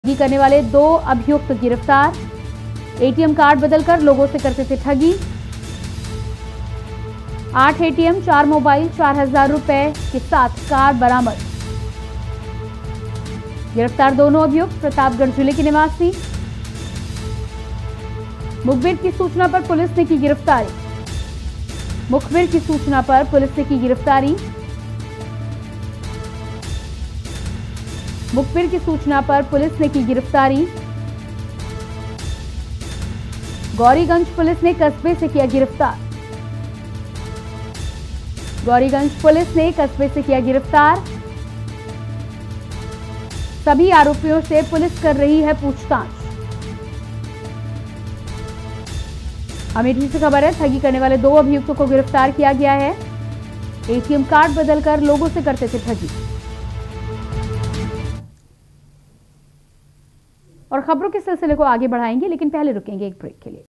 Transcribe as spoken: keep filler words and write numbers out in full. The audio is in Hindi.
ठगी करने वाले दो अभियुक्त गिरफ्तार। एटीएम कार्ड बदलकर लोगों से करते थे ठगी। आठ एटीएम, चार मोबाइल, चार हजार रुपए के साथ कार बरामद। गिरफ्तार दोनों अभियुक्त प्रतापगढ़ जिले के निवासी। मुखबिर की सूचना पर पुलिस ने की गिरफ्तारी। मुखबिर की सूचना पर पुलिस ने की गिरफ्तारी। मुखबिर की सूचना पर पुलिस ने की गिरफ्तारी। गौरीगंज पुलिस ने कस्बे से किया गिरफ्तार। गौरीगंज पुलिस ने कस्बे से किया गिरफ्तार। सभी आरोपियों से पुलिस कर रही है पूछताछ। अमेठी से खबर है, ठगी करने वाले दो अभियुक्तों को गिरफ्तार किया गया है। एटीएम कार्ड बदलकर लोगों से करते थे ठगी। और खबरों के सिलसिले को आगे बढ़ाएंगे, लेकिन पहले रुकेंगे एक ब्रेक के लिए।